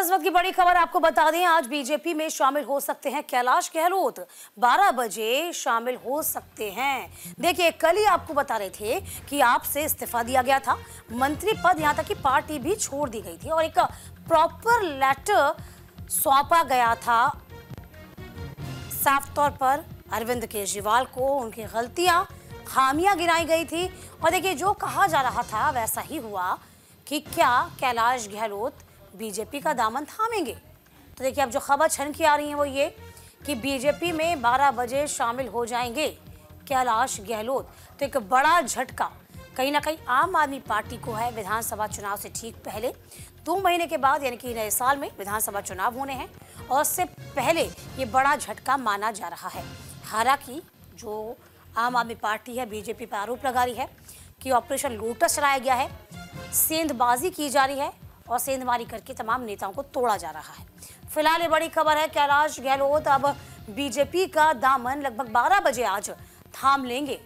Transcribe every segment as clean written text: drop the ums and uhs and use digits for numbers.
इस वक्त की बड़ी खबर आपको बता दें, आज बीजेपी में शामिल हो सकते हैं कैलाश गहलोत। 12 बजे शामिल हो सकते हैं। देखिए, कल ही आपको बता रहे थे कि आपसे इस्तीफा दिया गया था, मंत्री पद, यहां तक कि पार्टी भी छोड़ दी गई थी और एक प्रॉपर लेटर सौंपा गया था साफ तौर पर अरविंद केजरीवाल को। उनकी गलतियां, खामियां गिनाई गई थी और देखिए, जो कहा जा रहा था वैसा ही हुआ कि क्या कैलाश गहलोत बीजेपी का दामन थामेंगे। तो देखिए, अब जो खबर छन की आ रही है वो ये कि बीजेपी में 12 बजे शामिल हो जाएंगे कैलाश गहलोत। तो एक बड़ा झटका कहीं ना कहीं आम आदमी पार्टी को है। विधानसभा चुनाव से ठीक पहले 2 महीने के बाद यानी कि नए साल में विधानसभा चुनाव होने हैं और उससे पहले ये बड़ा झटका माना जा रहा है। हालांकि जो आम आदमी पार्टी है बीजेपी पर आरोप लगा रही है कि ऑपरेशन लोटस चलाया गया है, सेंधबाजी की जा रही है और सेंधमारी करके तमाम नेताओं को तोड़ा जा रहा है। फिलहाल ये बड़ी खबर है, कैलाश गहलोत अब बीजेपी का दामन लगभग 12 बजे आज थाम लेंगे।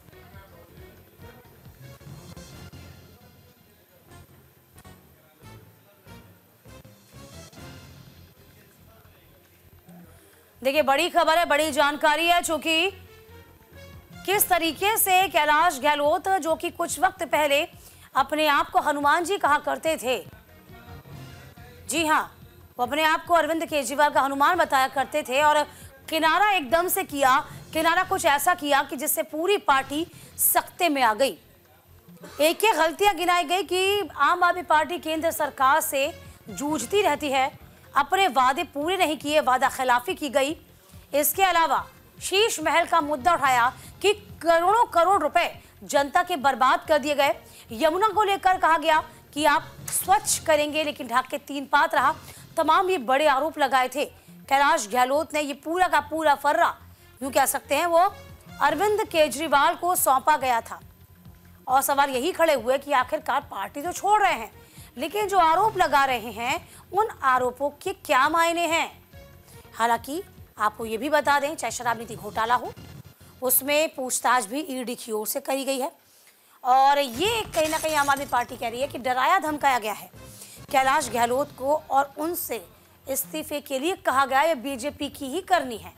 देखिए, बड़ी खबर है, बड़ी जानकारी है, चूंकि किस तरीके से कैलाश गहलोत, जो कि कुछ वक्त पहले अपने आप को हनुमान जी कहा करते थे, जी हाँ, वो अपने आप को अरविंद केजरीवाल का हनुमान बताया करते थे और किनारा एकदम से किया, किनारा कुछ ऐसा किया कि जिससे पूरी पार्टी सख्ते में आ गई। एक एक गलतियां गिनाई गई कि आम आदमी पार्टी केंद्र सरकार से जूझती रहती है, अपने वादे पूरे नहीं किए, वादा खिलाफी की गई। इसके अलावा शीश महल का मुद्दा उठाया कि करोड़ों करोड़ रुपए जनता के बर्बाद कर दिए गए। यमुना को लेकर कहा गया कि आप स्वच्छ करेंगे, लेकिन ढाक के 3 पात रहा। तमाम ये बड़े आरोप लगाए थे कैलाश गहलोत ने। ये पूरा का पूरा फर्रा, यूं कह सकते हैं, वो अरविंद केजरीवाल को सौंपा गया था और सवाल यही खड़े हुए कि आखिरकार पार्टी तो छोड़ रहे हैं, लेकिन जो आरोप लगा रहे हैं उन आरोपों के क्या मायने हैं। हालांकि आपको ये भी बता दें, चाहे शराब नीति घोटाला हो, उसमें पूछताछ भी ईडी की ओर से करी गई है और ये कहीं ना कहीं आम आदमी पार्टी कह रही है कि डराया धमकाया गया है कैलाश गहलोत को और उनसे इस्तीफे के लिए कहा गया है बीजेपी की ही करनी है।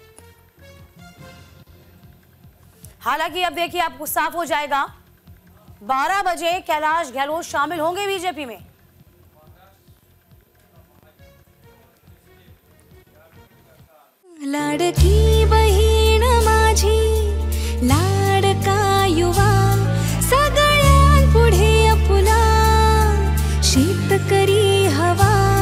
हालांकि अब देखिए, आपको साफ हो जाएगा, 12 बजे कैलाश गहलोत शामिल होंगे बीजेपी में। लाडकी बहीण माझी, लाडका युवा, सगळ्यांपुढे आपुला, शेतकरी हवा।